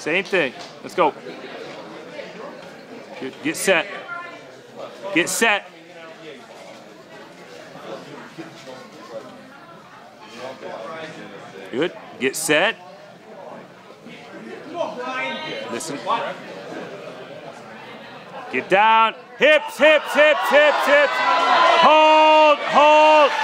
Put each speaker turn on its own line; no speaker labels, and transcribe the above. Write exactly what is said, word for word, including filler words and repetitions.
Same thing. Let's go. Good. Get set. Get set. Good. Get set. Listen. Get down. Hips, hips, hips, hips, hips. Hold, hold.